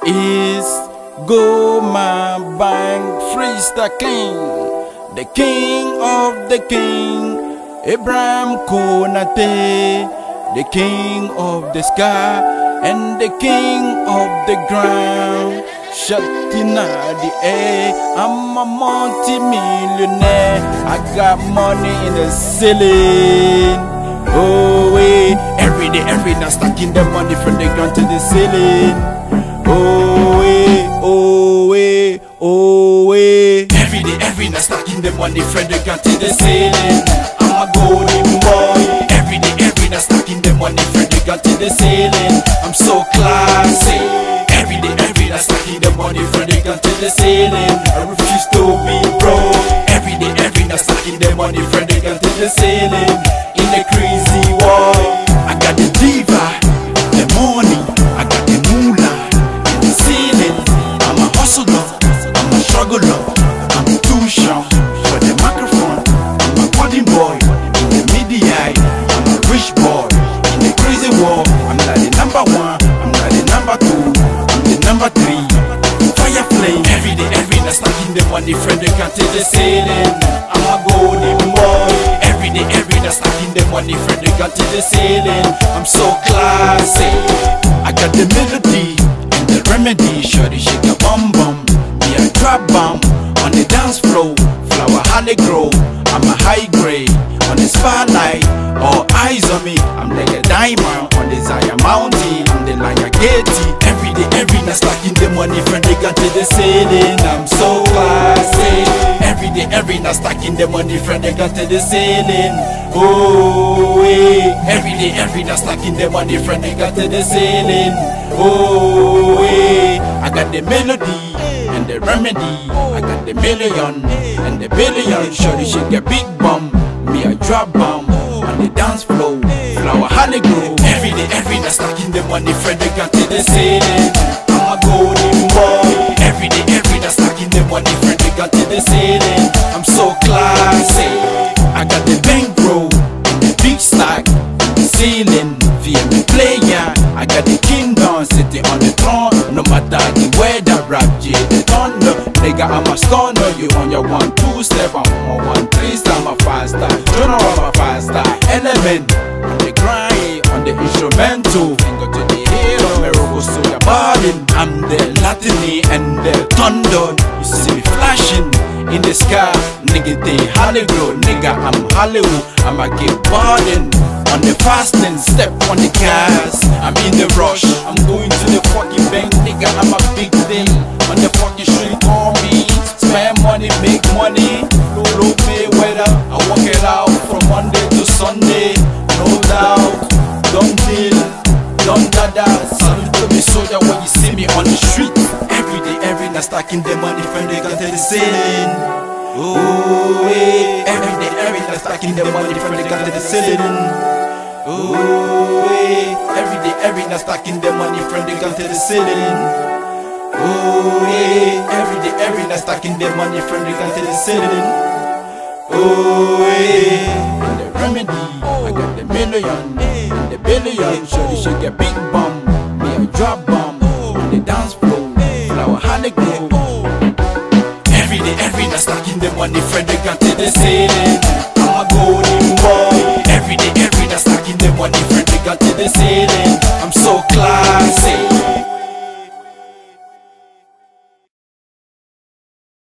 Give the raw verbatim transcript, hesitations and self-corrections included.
is Goma Bank Freestyle King, the king of the king, Abraham Konate, the king of the sky and the king of the ground. Shatina the air, I'm a multi-millionaire. I got money in the ceiling. Oh wait, every day, every night stacking the money from the ground to the ceiling. Oh wait, oh wait, oh wait, every day, every night stacking the money from the ground to the ceiling. I'm a golden boy. Every day, every night stacking the money from the ground to the ceiling. I'm so classy. Every day, every night stacking the money from the ground to the ceiling. I refuse to be broke. Every day, every night stacking the money from the ground to the ceiling. In the crazy world, I got the diva, the money, I got the moolah, in the ceiling. I'm a hustler, I'm a struggler, I'm too sharp for the microphone. I'm a golden boy in the media, I'm a rich boy in the crazy world. I'm not the number one, I'm not the number two, I'm the number three. Fire flame, every day, every night stacking the money from the ground to the ceiling. I'm a golden boy. Every day, every night stacking the money from the ground to the ceiling. I'm so classy. I got the melody and the remedy. Shorty shake a bum bum, me a drop bomb on the dance floor. Flower honey grow. I'm a high grade on the spotlight. All eyes on me. I'm like a diamond on the Zion Mountain. I'm the Lion Getty. Every day, every night stacking the money from the ground to the ceiling. I'm so classy. Every day, every night stacking the money from the ground to the ceiling. Oh, eh. Every day, every night stacking the money from the ground to the ceiling. Oh, eh. I got the melody and the remedy. I got the million and the billion. Shorty shake a big bum, me a drop bomb on the dance floor. Flower honey grow. Every day, every night stacking the money from the ground to the ceiling. I'm a golden boy. Every day, every night stacking the money from the ground to the ceiling. I'm so classy. I got the bankroll and the big stack, the ceiling via the player. I got the kingdom sitting on the throne. No matter the weather, rap J the thunder. Nigga, I'm a stunner. You on your one two step, I'm on one three step. I'm a faster, General, I'm a faster element on the grind, on the instrumental. Finger to the hero, mirror so your body. I'm the Latini and the thunder. You see me flashing in the sky, nigga, they Hollywood, nigga, I'm Hollywood. I'ma get pardon on the fasting, step on the gas. I'm in the rush, I'm going to the fucking bank, nigga, I'm a big thing. On the fucking street, call me, spend money, make money. Low Mayweather, I work it out from Monday to Sunday. No doubt, don't deal, don't dada. Salute to me soldier when you see me on the street. Every day, every night stacking the money from the ground to the ceiling. Oh, eh. Every day, every night stacking the money from the ground to the ceiling. Oh, eh. Every day, every night stacking the money from the ground to the ceiling. Oh, eh. Every day, every night stacking the money from the ground to the ceiling. Oh, eh. And the remedy, I got the million and the billion. Shorty shake a big bum, me a drop bomb on the dance floor. Flower honey grow. Every day, every night stacking the money from the ground to the ceiling. I'm a golden boy. Every day, every night stacking the money from the ground to the ceiling.